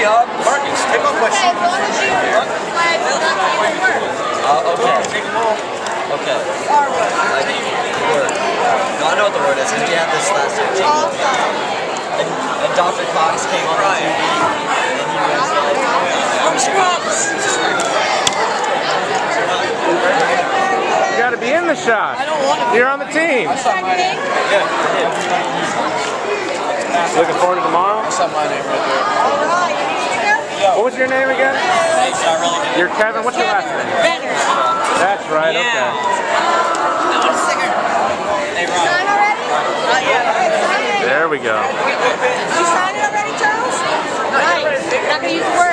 Hey, Marcus, take off my shoes. As long as you Okay. Take them off. Okay. Word. No, I know what the word is because we had this last year. And Dr. Cox came on TV and he was like, You gotta be in the shot. I don't want to. You're on the team. Yeah. Looking forward to tomorrow? I saw my name right there. All right. What was your name again? Thanks, I really did. You're Kevin. What's your last name? Benner. That's right. Okay. Sign already? Not yet. There we go. You signed it already, Charles? Nice. Not gonna use the word.